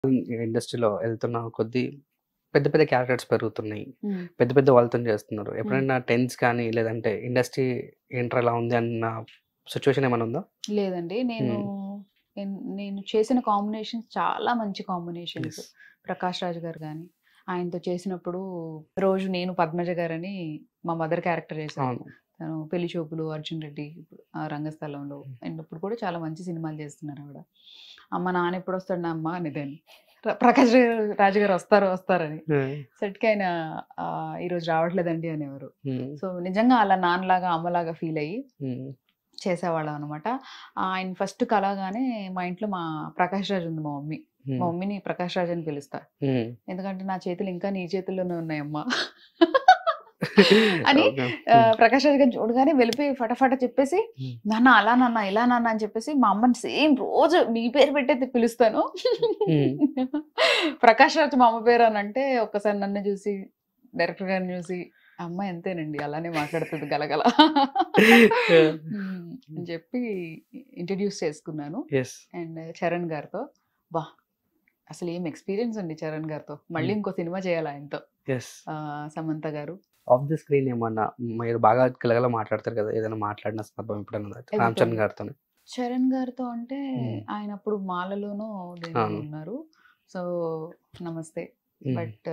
ఇండస్ట్రీలో వెళ్తున్న కొద్దీ పెద్ద పెద్ద క్యారెక్టర్స్ పెరుగుతున్నాయి. హ్మ్. పెద్ద పెద్ద వాళ్ళతోని చేస్తున్నారు. హ్మ్. ఎప్పుడైనా టెన్స్ కానీ లేదంటే ఇండస్ట్రీ ఏంట్రా ఇలా ఉంది అన్న సిట్యుయేషన్ ఏమైనా ఉందా? లేదండి. నేను నేను చేసిన కాంబినేషన్స్ చాలా మంచి కాంబినేషన్స్. యెస్. ప్రకాష్ రాజ్ గారు గాని, ఆయనతో చేసినప్పుడు రోజు నేను పద్మజ గారని మా మదర్ క్యారెక్టర్ చేశారు. అవును. తను పెళ్లి చూపులు, అర్జున్ రెడ్డి, రంగస్థలంలో అండ్ ఇప్పుడు కూడా చాలా మంచి సినిమాలు చేస్తున్నారు ఆవిడ. అమ్మ నాన్న ఎప్పుడొస్తాడు నా అమ్మ అనేదాన్ని. ప్రకాష్ రాజు గారు వస్తారని. హ్మ్. సెట్‌కి ఆయన ఈరోజు రావట్లేదండి అనేవారు. హ్మ్. సో నిజంగా అలా నాన్నలాగా, అమ్మలాగా ఫీల్ అయ్యి హ్మ్. చేసేవాళ్ళం అనమాట. ఆయన ఫస్ట్ కలవగానే మా ఇంట్లో మా ప్రకాష్ రాజ్ ఉంది మా మమ్మీ. మా హ్మ్. మమ్మీని ప్రకాష్ రాజ్ అని పిలుస్తా. హ్మ్. ఎందుకంటే నా చేతులు ఇంకా నీ చేతుల్లోనే ఉన్నాయమ్మా అని ఓకే. హ్మ్. ప్రకాష్ రాజ్ గారిని చూడగానే వెళ్ళిపోయి ఫటాఫట చెప్పేసి, హ్మ్. నాన్న అలా నాన్న, ఇలా నాన్న అని చెప్పేసి మా అమ్మని సేమ్ రోజు నీ పేరు పెట్టయితే పిలుస్తాను. హ్మ్. ప్రకాష్ రాజ్ మా అమ్మ పేరు అని అంటే ఒక్కసారి నన్ను చూసి డైరెక్టర్ గారిని చూసి అమ్మాయి అంతేనండి అలానే మాట్లాడుతుంది గలగల అని చెప్పి ఇంట్రడ్యూస్ చేసుకున్నాను. యెస్. అండ్ చరణ్ గారితో బా అసలు ఏం ఎక్స్పీరియన్స్ అండి చరణ్ గారితో. మళ్ళీ ఇంకో సినిమా చేయాలి ఆయనతో. యెస్. సమంత గారు ఆఫ్ ది స్క్రీన్ ఏమన్నా మీరు బాగా గలగల మాట్లాడతారు కదా! ఏదైనా మాట్లాడిన సందర్భం ఎప్పుడైనా ఉందా? రామ్ చరణ్ గారితోని. చరణ్ గారితో అంటే ఆయన అప్పుడు మాలలోనో దేనిలో అవును. ఉన్నారు. సో నమస్తే. హ్మ్. బట్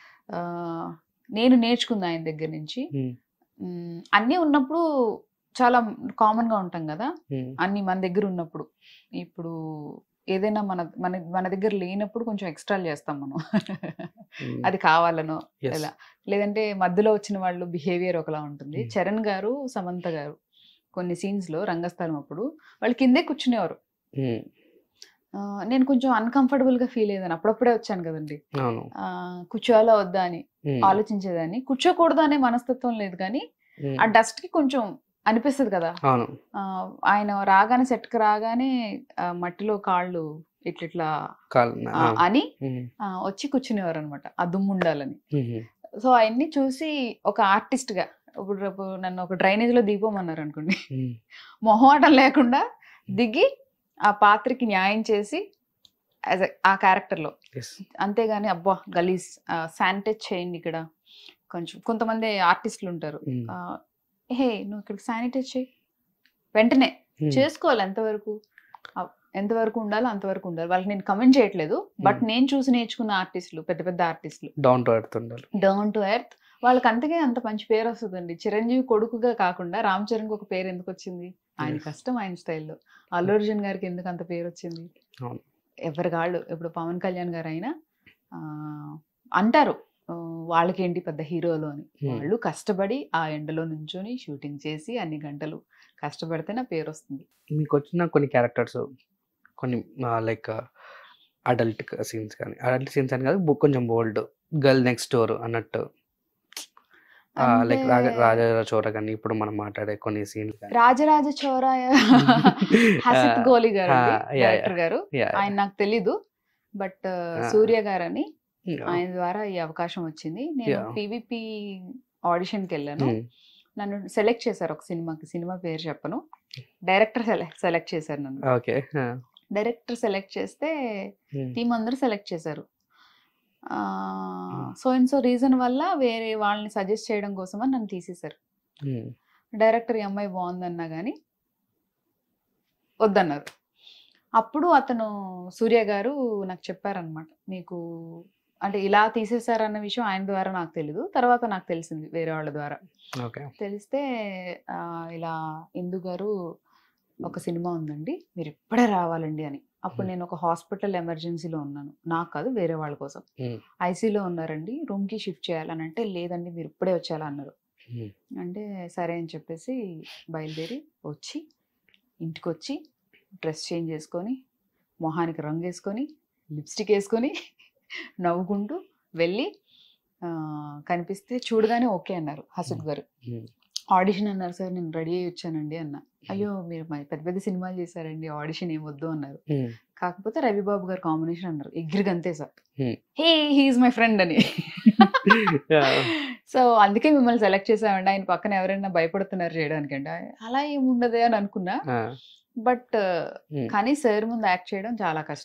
నేను నేర్చుకుంది ఆయన దగ్గర నుంచి. హ్మ్. అన్నీ ఉన్నప్పుడు చాలా కామన్‌గా ఉంటాం గదా! హ్మ్. అన్నీ మన దగ్గర ఉన్నప్పుడు. ఇప్పుడు ఏదైనా మన మన మన దగ్గర లేనప్పుడు కొంచెం ఎక్స్‌ట్రాలు చేస్తాం మనం. హ్మ్. అది కావాలనో యెస్. ఎలా. లేదంటే మధ్యలో వచ్చిన వాళ్ళు బిహేవియర్ ఒకలా ఉంటుంది. హ్మ్. చరణ్ గారు, సమంత గారు కొన్ని సీన్స్‌లో రంగస్థలం అప్పుడు వాళ్ళు కిందే కూర్చునేవారు. హ్మ్. నేను కొంచెం అన్‌కంఫర్టబుల్‌గా ఫీల్ అయ్యేదాన్ని. అప్పుడప్పుడే వచ్చాను గదండీ! అవును. కూర్చోవాలా వద్దా అని హ్మ్. ఆలోచించేదాన్ని. కూర్చోకూడదు అనే మనస్తత్వం లేదు కానీ, హ్మ్. ఆ డస్ట్‌కి కొంచెం అనిపిస్తది కదా! అవును. ఆయన రాగానే సెట్‌కి రాగానే మట్టిలో కాళ్ళు ఇట్లిట్లా అని హ్మ్. వచ్చి కూర్చునేవారనమాట. ఆ దుమ్ముండాలని. హుహు. సో, అయన్నీ చూసి ఒక ఆర్టిస్ట్‌గా ఇప్పుడు రేపు నన్ను ఒక డ్రైనేజ్‌లో దిగిపోమన్నారనుకోండి. హ్మ్. మొహమాటం లేకుండా దిగి ఆ పాత్రకి న్యాయం చేసి ఆ క్యారెక్టర్‌లో. యెస్. అంతేగాని అబ్బా! గలీజ్ శానిటైజ్ చేయండి ఇక్కడ. కొంచెం కొంతమంది ఆర్టిస్టులుంటారు. హ్మ్. హే! నువ్వు ఇక్కడికి శానిటైజ్ చెయి. వెంటనే హ్మ్. చేసుకోవాలి ఎంతవరకు. ఎంతవరకు ఉండాలో అంతవరకు ఉండాలి. వాళ్ళకి నేను కమెంట్ చేయట్లేదు. బట్ నేను చూసి నేర్చుకున్న ఆర్టిస్టులు పెద్ద పెద్ద ఆర్టిస్టులు. డౌన్ టు ఎర్త్ ఉండాలి. Down to earth. వాళ్ళకి అంతకే అంత మంచి పేరు వస్తదండి. చిరంజీవి కొడుకుగా కాకుండా రామ్ చరణ్‌కి ఒక పేరు ఎందుకొచ్చింది? ఆయన యెస్. కష్టం ఆయన స్టైల్‌లో. అల్లు అర్జున్ గారికి ఎందుకు అంత పేరొచ్చింది? అవును. ఎవరికాళ్ళు ఇప్పుడు పవన్ కళ్యాణ్ గారైనా అంటారు వాళ్ళకేంటి పెద్ద హీరోలు అని. వాళ్ళు కష్టపడి ఆ ఎండలో నుంచొని షూటింగ్ చేసి అన్ని గంటలు కష్టపడితేనే పేరొస్తుంది. మీకొచ్చిన కొన్ని క్యారెక్టర్స్ కొన్ని లైక్ అడల్ట్ సీన్స్ కానీ అడల్ట్ సీన్స్ అని కాదు కొంచెం బోల్డ్ గర్ల్ నెక్స్ట్ డోర్ అన్నట్టు లైక్ రాజరాజ చోర కానీ ఇప్పుడు మనం మాట్లాడే కొన్ని సీన్లు రాజరాజ చోరాయ హసిత్ గోలి గారండి డైరెక్టర్ గారు. ఆయన నాకు తెలీదు. బట్ సూర్య గారని ఆయన ద్వారా ఈ అవకాశం వచ్చింది. నేను పీవీపీ ఆడిషన్‌కి వెళ్ళాను. నన్ను సెలెక్ట్ చేశారు ఒక సినిమాకి. సినిమా పేరు చెప్పను. డైరెక్టర్ సెలెక్ట్ చేశారు నన్ను. ఓకే. డైరెక్టర్ సెలెక్ట్ చేస్తే టీమ్ అందరూ సెలెక్ట్ చేశారు. సో అండ్ సో రీజన్ వల్ల వేరే వాళ్ళని సజెస్ట్ చేయడం కోసం అని నన్ను తీసేశారు. డైరెక్టర్ ఈ అమ్మాయి బాగుందన్నా కానీ వద్దన్నారు. అప్పుడు అతను సూర్య గారు నాకు చెప్పారనమాట. మీకు అంటే ఇలా తీసేశారన్న విషయం ఆయన ద్వారా నాకు తెలీదు. తర్వాత నాకు తెలిసింది వేరే వాళ్ళ ద్వారా. తెలిస్తే ఇలా ఇందు గారు ఒక సినిమా ఉందండి. మీరు ఇప్పుడే రావాలండి అని. అప్పుడు నేను ఒక హాస్పిటల్ ఎమర్జెన్సీలో ఉన్నాను. నాకు కాదు వేరే వాళ్ళ కోసం. ఐసీలో ఉన్నారండి. రూమ్‌కి షిఫ్ట్ చేయాలని అంటే లేదండి మీరు ఇప్పుడే వచ్చేయాలా అన్నారు. అంటే సరే అని చెప్పేసి బయలుదేరి వచ్చి ఇంటికొచ్చి డ్రెస్ చేంజ్ చేసుకొని మొహానికి రంగేసుకొని లిప్స్టిక్ వేసుకొని నవ్వుకుంటూ వెళ్ళి కనిపిస్తే చూడగానే ఓకే అన్నారు హసిత్ గారు. ఆడిషన్ అన్నారు సార్ నేను రెడీ అయ్యి వచ్చానండి అన్న. అయ్యో మీరు పెద్ద పెద్ద సినిమాలు చేశారండి ఆడిషన్ ఏం వద్దు అన్నారు. కాకపోతే రవిబాబు గారు కాంబినేషన్ అన్నారు. ఎగిరిగంతే సార్. హీఈస్ మై ఫ్రెండ్ అని. సో అందుకే మిమ్మల్ని సెలెక్ట్ చేసామండి. ఆయన పక్కన ఎవరైనా భయపడుతున్నారు చేయడానికంటే అలా ఏముండదు అని అనుకున్నా. బట్ కానీ సార్ ముందు యాక్ట్ చేయడం చాలా కష్టం.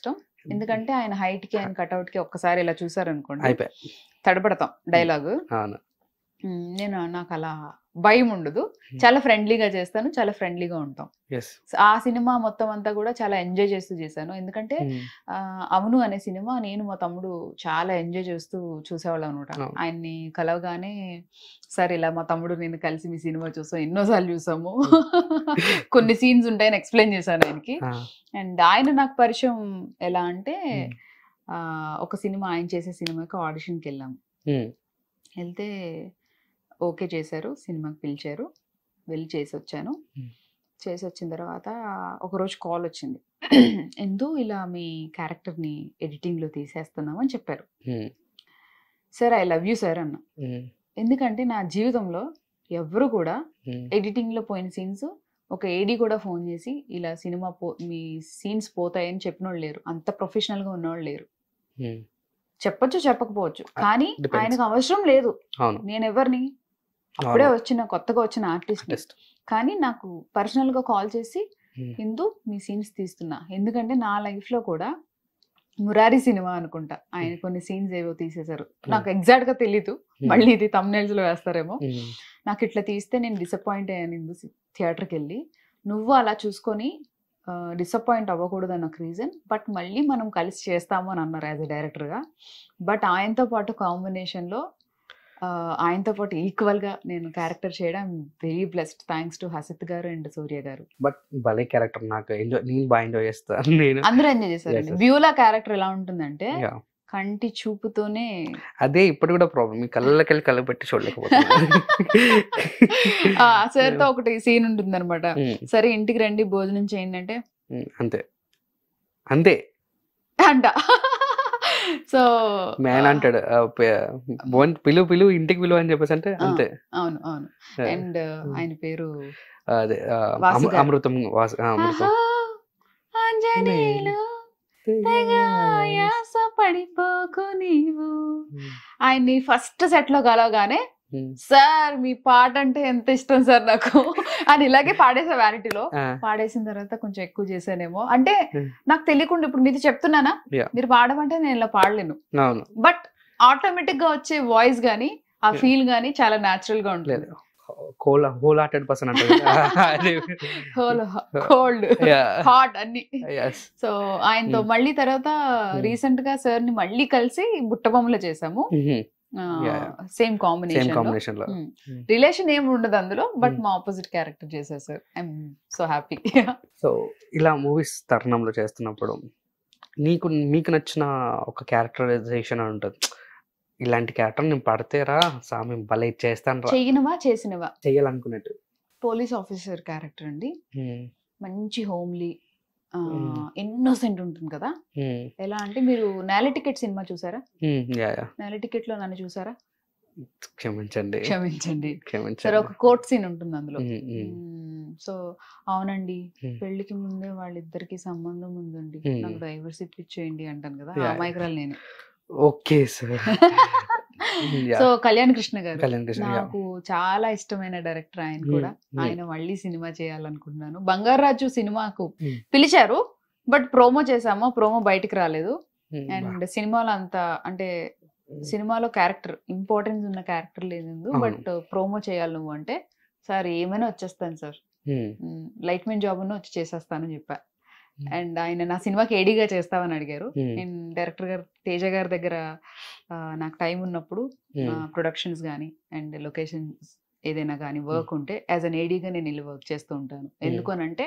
ఎందుకంటే ఆయన హైట్ కి ఆయన కట్అవుట్ కి ఒక్కసారి ఇలా చూసారనుకోండి అయిపోయి. తడబడతాం డైలాగ్. అవును. నాకు అలా భయం ఉండదు, చాలా ఫ్రెండ్లీగా చేస్తాను, చాలా ఫ్రెండ్లీగా ఉంటాం. ఆ సినిమా మొత్తం అంతా కూడా చాలా ఎంజాయ్ చేస్తూ చేశాను. ఎందుకంటే అవును అనే సినిమా నేను మా తమ్ముడు చాలా ఎంజాయ్ చేస్తూ చూసేవాళ్ళం అనమాట. ఆయన్ని కలవగానే సరే ఇలా మా తమ్ముడు నేను కలిసి మీ సినిమా చూసాం, ఎన్నోసార్లు చూసాము, కొన్ని సీన్స్ ఉంటాయని ఎక్స్ప్లెయిన్ చేశాను ఆయనకి. అండ్ ఆయన నాకు పరిచయం ఎలా అంటే ఒక సినిమా ఆయన చేసే సినిమాకి ఆడిషన్కి వెళ్ళాము. వెళ్తే ఓకే చేశారు, సినిమాకి పిలిచారు, వెళ్ళి చేసి వచ్చాను. చేసి వచ్చిన తర్వాత ఒకరోజు కాల్ వచ్చింది, ఎందు ఇలా మీ క్యారెక్టర్ని ఎడిటింగ్లో తీసేస్తున్నాం అని చెప్పారు. Sir I love you sir అన్న. ఎందుకంటే నా జీవితంలో ఎవరు కూడా ఎడిటింగ్లో పోయిన సీన్స్ ఒక ఏడీ కూడా ఫోన్ చేసి ఇలా సినిమా మీ సీన్స్ పోతాయని చెప్పిన వాళ్ళు లేరు, అంత ప్రొఫెషనల్గా ఉన్నవాళ్ళు లేరు. చెప్పొచ్చు చెప్పకపోవచ్చు, కానీ ఆయనకు అవసరం లేదు. నేను ఎవరిని అప్పుడే కొత్తగా వచ్చిన ఆర్టిస్ట్, కానీ నాకు పర్సనల్ గా కాల్ చేసి ఇందు మీ సీన్స్ తీస్తున్నా. ఎందుకంటే నా లైఫ్ లో కూడా మురారి సినిమా అనుకుంటా ఆయన కొన్ని సీన్స్ ఏవో తీసేశారు, నాకు ఎగ్జాక్ట్ గా తెలీదు, మళ్ళీ ఇది thumbnails లో వేస్తారేమో. నాకు ఇట్లా తీస్తే నేను డిసప్పాయింట్ అయ్యాను ఇందు థియేటర్కి వెళ్ళి. నువ్వు అలా చూసుకొని డిసప్పాయింట్ అవ్వకూడదు అన్న రీజన్, బట్ మళ్ళీ మనం కలిసి చేస్తాము అని అన్నారు యాజ్ ఎ డైరెక్టర్గా. బట్ ఆయనతో పాటు కాంబినేషన్లో ఆయనతో పాటు ఈక్వల్ గా నేను క్యారెక్టర్ చేయడం very blessed, thanks to Hasith గారు అండ్ సూర్య గారు. బట్ భలే క్యారెక్టర్, నాకు నేను బాగా ఎంజాయ్ చేస్తాను. నేను అందరూ ఎంజాయ్ చేశారండి. బ్యూలా క్యారెక్టర్ ఎలా ఉంటుందంటే కంటి చూపుతోనే, అదే ఇప్పుడు కూడా ప్రాబ్లం, మీ కళ్ళకెళ్ళి కళ్ళు పెట్టి చూడలేకపోతున్నాను. సార్ తో ఒకటి సీన్ ఉంటుంది అనమాట, సరే ఇంటికి రండి భోజనం చేయండి అంటే అంతే అంతే అంట. సో మ్యాన్ అంటాడు పిలువు ఇంటికి పిలువు అని చెప్పేసి అంటే అంతే. అవును అవును. అండ్ ఆయన పేరు అదే అమృతం పడిపోకు నీవు. ఆయన్ని ఫస్ట్ సెట్ లో కలవగానే సార్ మీ పాట అంటే ఎంత ఇష్టం సార్ నాకు అని ఇలాగే పాడేసా వ్యానిటీలో. పాడేసిన తర్వాత కొంచెం ఎక్కువ చేశానేమో, అంటే నాకు తెలియకుండా ఇప్పుడు మీది చెప్తున్నానా, మీరు పాడమంటే నేను ఇలా పాడలేను, బట్ ఆటోమేటిక్ గా వచ్చే వాయిస్ గానీ ఆ ఫీల్ గానీ చాలా న్యాచురల్ గా ఉంటుంది. హోల్ హార్టెడ్ పర్సన్ అంటే కోల్డ్ హాట్ అన్ని. సో ఆయనతో మళ్ళీ తర్వాత రీసెంట్ గా సార్ ని మళ్ళీ కలిసి బుట్టబొమ్మలో చేసాము, సేమ్ కాంబినేషన్ లో. రిలేషన్ ఏమి ఉండదు అందులో, బట్ మా ఆపోజిట్ క్యారెక్టర్ చేశారు sir. I'm so happy. So ఇలా మూవీస్ తరుణంలో చేస్తున్నప్పుడు మీకు నచ్చిన ఒక క్యారెక్టరైజేషన్ ఉంటుంది, ఇలాంటి క్యారెక్టర్ నేను పడితేరా సామి భలే చేస్తాను, చేయనవా చేసినవా చేయాలనుకున్నట్టు? పోలీస్ ఆఫీసర్ క్యారెక్టర్ అండి, మంచి హోమ్లీ ఇన్నోసెంట్ ఉంటుంది కదా. ఎలా అంటే మీరు నేల టికెట్ సినిమా చూసారా? నేల టికెట్ లో నన్ను చూసారా? క్షమించండి సరే ఒక కోర్ట్ సీన్ ఉంటుంది అందులో. సో అవునండి పెళ్లికి ముందే వాళ్ళిద్దరికి సంబంధం ఉందండి, నాకు డైవర్స్ ఇప్పించేయండి అంటాను కదా, ఆ మైక్రాల్ నేను. Okay sir. So Kalyan Krishna గారు నాకు చాలా ఇష్టమైన డైరెక్టర్, ఆయన కూడా. ఆయన మళ్ళీ సినిమా చేయాలనుకుంటున్నాను. బంగారాజు సినిమాకు పిలిచారు, బట్ ప్రోమో చేసాము, ప్రోమో బయటికి రాలేదు. అండ్ సినిమాలో అంత అంటే సినిమాలో క్యారెక్టర్ ఇంపార్టెన్స్ ఉన్న క్యారెక్టర్ లేదు, బట్ ప్రోమో చేయాలి నువ్వు అంటే, సార్ ఏమైనా వచ్చేస్తాను సార్, లైట్ మెన్ జాబ్ వచ్చి చేసేస్తానని చెప్పా. అండ్ ఆయన నా సినిమాకి ఏడీగా చేస్తామని అడిగారు. నేను డైరెక్టర్ గారు తేజ గారి దగ్గర నాకు టైం ఉన్నప్పుడు ప్రొడక్షన్స్ కానీ అండ్ లొకేషన్స్ ఏదైనా కానీ వర్క్ ఉంటే యాజ్ అన్ ఏడీగా నేను వెళ్ళి వర్క్ చేస్తూ ఉంటాను. ఎందుకనంటే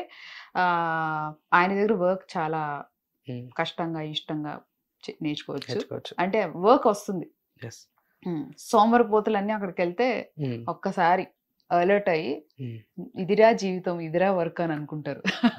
ఆయన దగ్గర వర్క్ చాలా కష్టంగా ఇష్టంగా నేర్చుకోవచ్చు, అంటే వర్క్ వస్తుంది. సోమరిపోతులన్నీ అక్కడికి వెళ్తే ఒక్కసారి అలర్ట్ అయ్యి ఇదిరా జీవితం ఇదిరా వర్క్ అని అనుకుంటారు.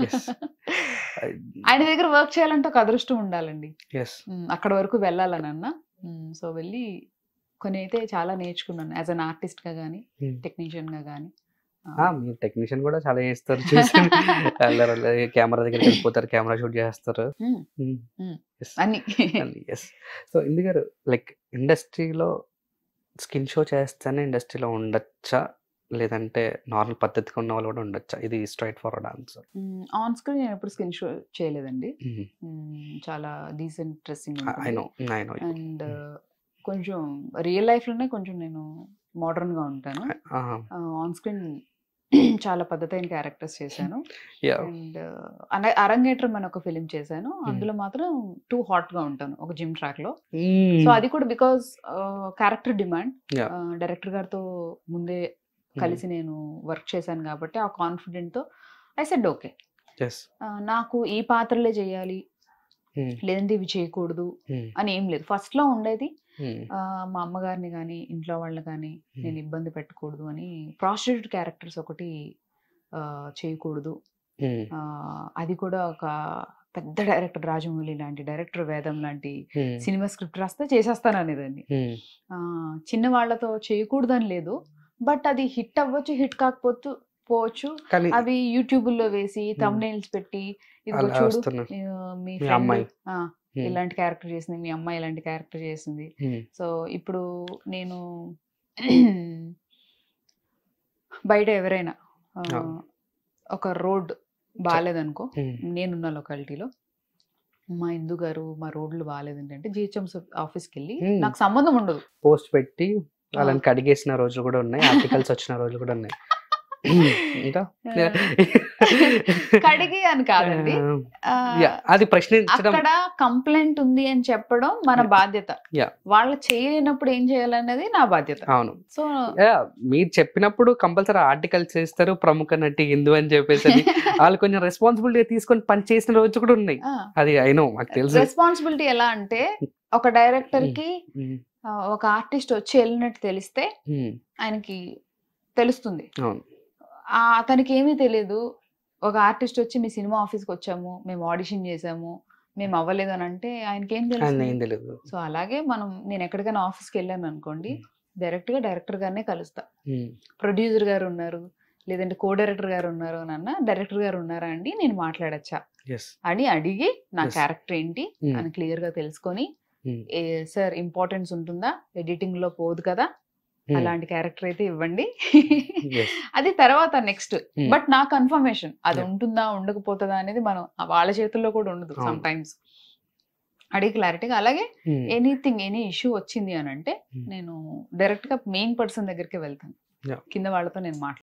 ఆయన దగ్గర వర్క్ చేయాలంటే ఒక అదృష్టం ఉండాలండి, అక్కడ వరకు వెళ్ళాలని అన్న. సో వెళ్ళి కొన్ని అయితే చాలా నేర్చుకున్నాను యాజ్ అన్ ఆర్టిస్ట్ గా గానీ టెక్నీషియన్ గా గానీ. మీరు టెక్నీషియన్ కూడా చాలా చేస్తారు, కెమెరా దగ్గరికి వెళ్ళిపోతారు, కెమెరా షూట్ చేస్తారు అన్ని. సో ఇందుగారు లైక్ ఇండస్ట్రీలో స్కిన్ షో చేస్తేనే ఇండస్ట్రీలో ఉండొచ్చా, లేదంటే నార్మల్ పద్ధతిగా ఉన్న వాళ్ళు కూడా ఉండొచ్చా? ఇది straightforward answer. On screen నేను ఎప్పుడు స్కిన్ షో చేయలేదండి. చాలా డీసెంట్ డ్రెస్సింగ్ ఐ ఉంటుంది. నో. I know. అండ్ కొంచెం రియల్ లైఫ్‌లోనే కొంచెం నేను మోడర్న్‌గా ఉంటాను. ఆహా! ఆన్ స్క్రీన్ చాలా పద్ధతైన క్యారెక్టర్స్ చేశాను. యాహ్! అండ్ అరంగేట్రం అని ఒక ఫిల్మ్ చేశాను. అందులో మాత్రం టూ హాట్‌గా ఉంటాను ఒక జిమ్ ట్రాక్‌లో. సో అది కూడా because character demand. Yeah! Director గారితో ముందే కలిసి నేను వర్క్ చేశాను కాబట్టి ఆ కాన్ఫిడెంట్‌తో ఐ సెడ్ ఓకే. యెస్. నాకు ఈ పాత్రలే చేయాలి, లేదంటే ఇవి చేయకూడదు అని ఏం లేదు. ఫస్ట్‌లో ఉండేది మా అమ్మగారిని గానీ, ఇంట్లో వాళ్ళని గానీ నేను ఇబ్బంది పెట్టకూడదు అని ప్రాస్టిట్యూట్ క్యారెక్టర్స్ ఒకటి చేయకూడదు. అది కూడా ఒక పెద్ద డైరెక్టర్ రాజమౌళి లాంటి డైరెక్టర్, వేదం లాంటి సినిమా స్క్రిప్ట్ రాస్తే చేసేస్తాను అనేదాన్ని. చిన్న వాళ్ళతో చేయకూడదని లేదు. బట్ అది హిట్ అవ్వచ్చు, హిట్ పోవచ్చు. కానీ అవి యూట్యూబ్‌లో వేసి థంబ్‌నెయిల్స్ పెట్టి ఇదిగో అలా చూడు వస్తున్నాయి. మీ మీ ఫ్రెండ్ అమ్మాయి. ఇలాంటి క్యారెక్టర్ చేసింది, మీ అమ్మాయి ఇలాంటి క్యారెక్టర్ చేసింది. సో ఇప్పుడు నేను బయట ఎవరైనా ఒక రోడ్ బాలేదనుకో, నేనున్న లొకాలిటీలో మా ఇందు గారు మా రోడ్లు బాగాలేదండి అంటే జిహెచ్ఎంసీ ఆఫీస్కి వెళ్ళి నాకు సంబంధం ఉండదు, పోస్ట్ పెట్టి వాళ్ళని కడిగేసిన రోజులు కూడా ఉన్నాయి. ఆర్టికల్స్ వచ్చిన రోజులు కూడా ఉన్నాయి. ఇంకా కడిగి అని కాదండి, అది ప్రశ్నించడం, అక్కడ కంప్లైంట్ ఉంది అని చెప్పడం మన బాధ్యత. వాళ్ళు చేయలేనప్పుడు ఏం చేయాలనేది నా బాధ్యత. అవును. సో మీరు చెప్పినప్పుడు కంపల్సరీ ఆర్టికల్స్ చేస్తారు, ప్రముఖ నటి ఇందు అని చెప్పేసి వాళ్ళు కొంచెం రెస్పాన్సిబిలిటీ తీసుకొని పని చేసిన రోజు కూడా ఉన్నాయి. అది అయినో మాకు తెలుసు. రెస్పాన్సిబిలిటీ ఎలా అంటే ఒక డైరెక్టర్ కి ఒక ఆర్టిస్ట్ వచ్చి వెళ్ళినట్టు తెలిస్తే ఆయనకి తెలుస్తుంది. అతనికి ఏమీ తెలియదు. ఒక ఆర్టిస్ట్ వచ్చి మీ సినిమా ఆఫీస్కి వచ్చాము, మేము ఆడిషన్ చేసాము, మేము అవ్వలేదు అని అంటే ఆయనకి ఏం తెలుసు. సో అలాగే నేను ఎక్కడికైనా ఆఫీస్కి వెళ్ళాను అనుకోండి, డైరెక్టర్ గారినే కలుస్తా. ప్రొడ్యూసర్ గారు ఉన్నారు, లేదంటే కో డైరెక్టర్ గారు ఉన్నారు అన్న, డైరెక్టర్ గారు ఉన్నారా అండి, నేను మాట్లాడచ్చా అని అడిగి నా క్యారెక్టర్ ఏంటి అని క్లియర్ గా తెలుసుకొని, సార్ ఇంపార్టెన్స్ ఉంటుందా, ఎడిటింగ్ లో పోదు కదా, అలాంటి క్యారెక్టర్ అయితే ఇవ్వండి, అది తర్వాత నెక్స్ట్. బట్ నా కన్ఫర్మేషన్ అది ఉంటుందా ఉండకపోతుందా అనేది మనం వాళ్ళ చేతుల్లో కూడా ఉండదు. సమ్ టైమ్స్ అడిగి క్లారిటీగా. అలాగే ఎనీ ఇష్యూ వచ్చింది అని అంటే నేను డైరెక్ట్ గా మెయిన్ పర్సన్ దగ్గరికి వెళ్తాను, కింద వాళ్ళతో నేను